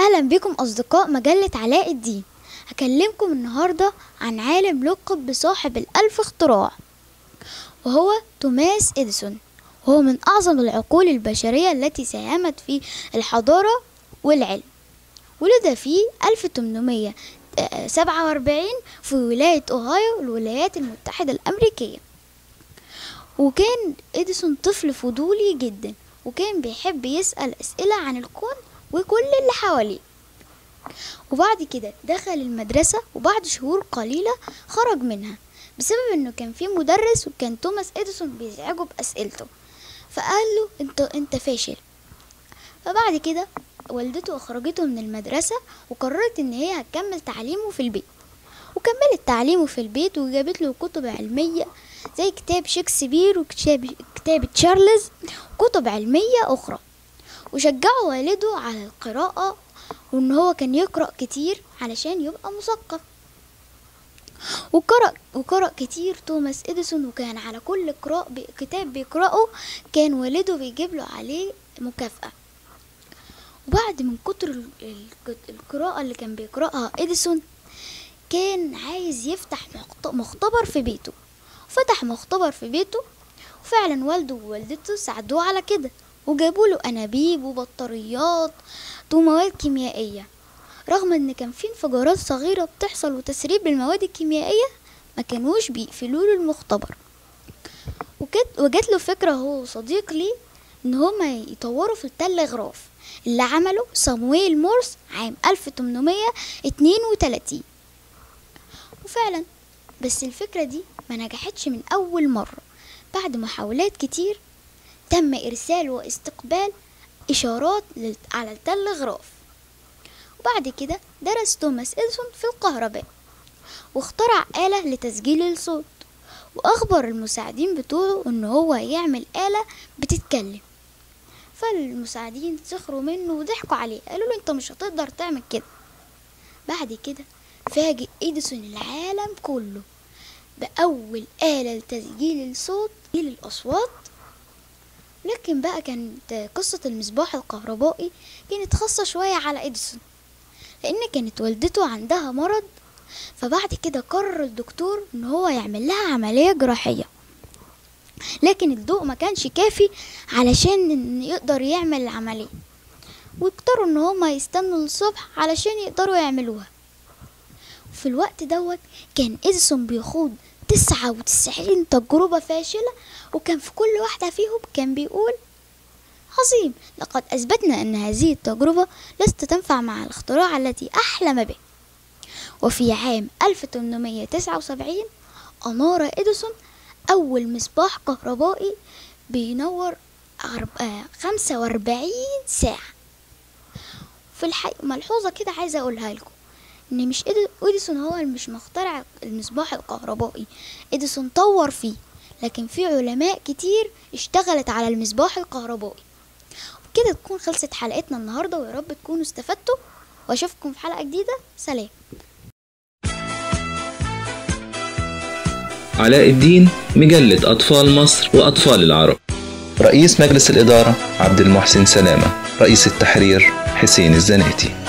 أهلا بكم أصدقاء مجلة علاء الدين. هكلمكم النهاردة عن عالم لقب بصاحب الألف اختراع، وهو توماس إديسون. وهو من أعظم العقول البشرية التي ساهمت في الحضارة والعلم. ولد في 1847 في ولاية أوهايو، الولايات المتحدة الأمريكية. وكان إديسون طفل فضولي جدا، وكان بيحب يسأل أسئلة عن الكون وكل اللي حواليه. وبعد كده دخل المدرسة، وبعد شهور قليلة خرج منها بسبب انه كان في مدرس وكان توماس إديسون بيزعجه بأسئلته، فقال له انت فاشل. فبعد كده والدته اخرجته من المدرسة، وقررت ان هي هتكمل تعليمه في البيت. وكملت تعليمه في البيت، وجابت له كتب علمية زي كتاب شكسبير وكتاب تشارلز وكتب علمية اخرى. وشجعه والده على القراءة، وان هو كان يقرأ كتير علشان يبقى مثقف. وقرأ كتير توماس إديسون، وكان على كل كتاب بيقرأه كان والده بيجيب له عليه مكافأة. وبعد من كتر القراءة اللي كان بيقرأها إديسون، كان عايز يفتح مختبر في بيته. فتح مختبر في بيته، وفعلا والده ووالدته ساعدوه على كده، وجابوا له أنابيب وبطاريات ومواد كيميائية. رغم ان كان في انفجارات صغيرة بتحصل وتسريب المواد الكيميائية، ما كانوش بيقفلوا له المختبر. وجات له فكرة هو وصديق ليه ان هما يطوروا في التلغراف اللي عمله صامويل مورس عام 1832. وفعلا بس الفكرة دي ما نجحتش من اول مرة. بعد محاولات كتير تم ارسال واستقبال اشارات على التلغراف. وبعد كده درس توماس إديسون في الكهرباء، واخترع آلة لتسجيل الصوت، وأخبر المساعدين بتوعه إن هو يعمل آلة بتتكلم. فالمساعدين سخروا منه وضحكوا عليه، قالوا له أنت مش هتقدر تعمل كده. بعد كده فاجئ إديسون العالم كله بأول آلة لتسجيل الصوت الأصوات. لكن بقى كانت قصة المصباح الكهربائي كانت خاصة شوية على إديسون، لأن كانت والدته عندها مرض. فبعد كده قرر الدكتور ان هو يعمل لها عملية جراحية، لكن الضوء ما كانش كافي علشان يقدر يعمل العملية، واضطروا ان هما يستنوا الصبح علشان يقدروا يعملوها. في الوقت دوت كان إديسون بيخوض 99 تجربة فاشلة، وكان في كل واحدة فيهم كان بيقول عظيم، لقد أثبتنا أن هذه التجربة لست تنفع مع الاختراع التي أحلم به. وفي عام 1879 أنار إديسون أول مصباح كهربائي بينور 45 ساعة. في الحقيقة ملحوظة كده عايزة أقولها لكم، إن مش إديسون هو اللي مش مخترع المصباح الكهربائي، إديسون طور فيه، لكن في علماء كتير اشتغلت على المصباح الكهربائي. كده تكون خلصت حلقتنا النهاردة، ويا رب تكونوا استفدتوا، واشوفكم في حلقة جديدة. سلام. علاء الدين، مجلة أطفال مصر وأطفال العرب. رئيس مجلس الإدارة عبد المحسن سلامة. رئيس التحرير حسين الزناتي.